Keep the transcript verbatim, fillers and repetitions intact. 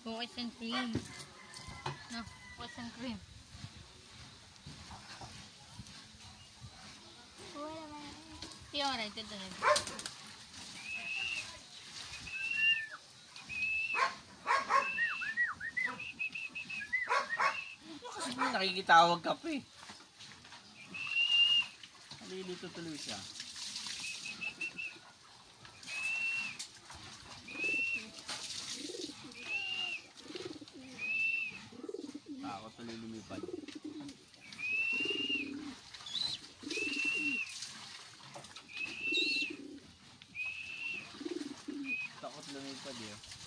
Cookies and cream. No, cookies and cream. Yeah, alright, ito na. Kasi nakikitawag ka pa eh. Nalilito tuloy siya. Takot tuloy lumipad. Takot lumipad eh.